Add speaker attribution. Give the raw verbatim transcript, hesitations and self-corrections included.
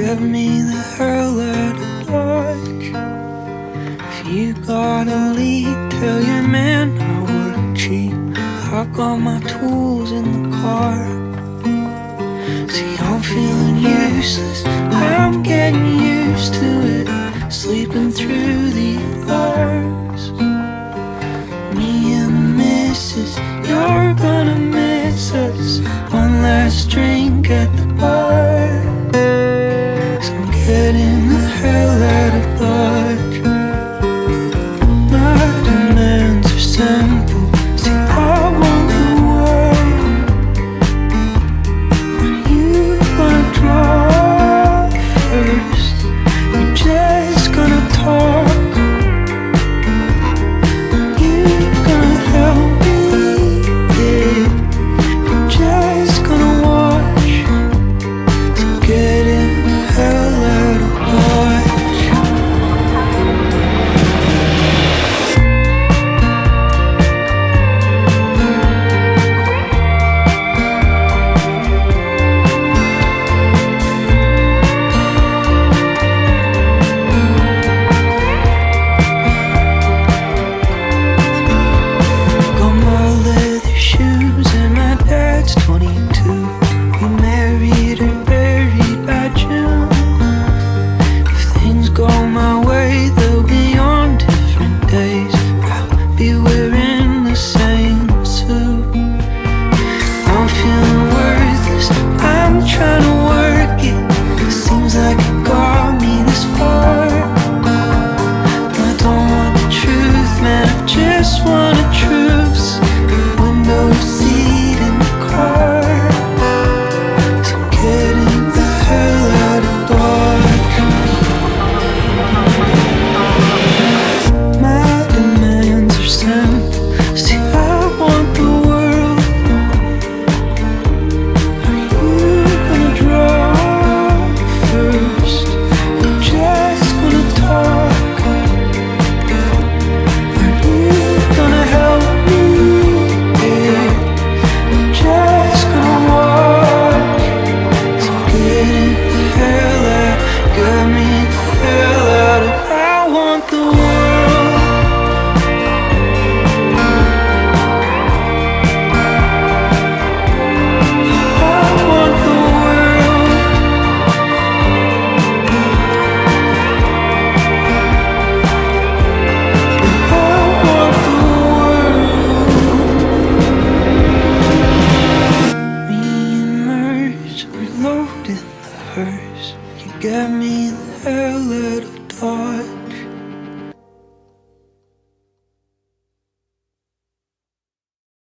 Speaker 1: get me the hell out of Dodge. If you gotta leave, tell your man I work cheap. I got my tools in the car. See, I'm feeling useless, I'm getting used to it, sleeping through the alarms. Me and the missus, you're gonna miss us. One last drink at the bar, 'cause I'm getting the hell out of Dodge. My demands are simple. See, I want the world. When you wanna draw first, you're just gonna talk. You're gonna help me, yeah. You're just gonna watch. So get in the hell out of Dodge. Got my leather shoes and my dad's twenty-two. We married and buried by June. If things go my way, they'll be on different days. I'll be wearing the same suit. I'm feeling worthless, I'm trying to work it. It seems like it got me this far. I don't want the truth, man, I just want a truce. Window seat in the car, 'cause I'm getting the hell out of Dodge. My demands are simple. See, I want the world. Are you gonna draw first? You're just gonna talk. Are you gonna help me? Yeah. You're just gonna watch. So get in the hell out, get me the hell out of. I want the world. I want the world. I want the world. Me and Merce, we're loading the hearse. You got me the hell out of Dodge.